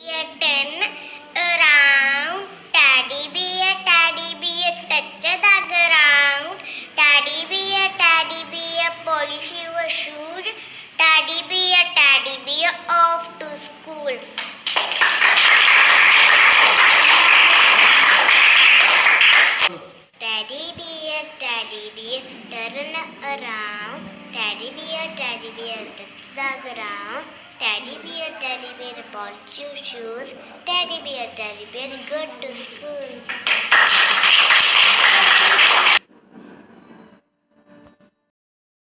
Turn around, teddy bear, touch the ground. Teddy bear, polish your shoes. Teddy bear, off to school. Teddy bear, turn around. Teddy bear, touch the ground. Teddy bear, polish your shoes. Teddy bear, go to school.